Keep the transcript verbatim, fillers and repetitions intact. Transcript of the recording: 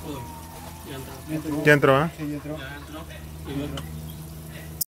Uy, ya entró. Ya entró, ¿eh? Sí, ya entró. Ya entró. Y